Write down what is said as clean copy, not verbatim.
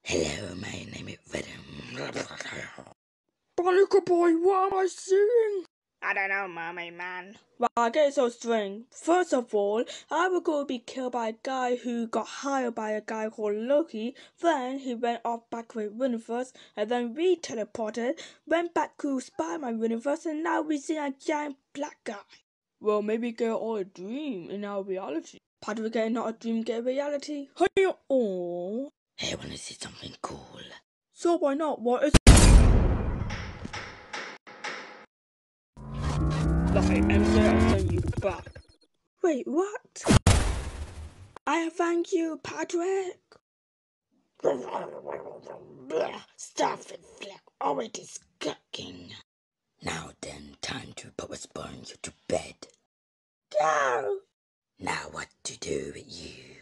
Hello, my name is Venom. Barnacle boy, what am I seeing? I don't know, mermaid man. Well, I get so strange. First of all, I was going to be killed by a guy who got hired by a guy called Loki. Then he went off back to the universe, and then we teleported, went back to Spider-Man universe, and now we see a giant black guy. Well, maybe get all a dream in our reality. Part of it getting not a dream, get a reality. Hey, oh. Hey, I want to see something cool. So why not? What is... Like, MJ, I send you back. Wait, what? I thank you, Patrick. Stop it, Fleck. Oh, it is cooking. Now then, time to postpone you to bed. Go! Now what to do with you?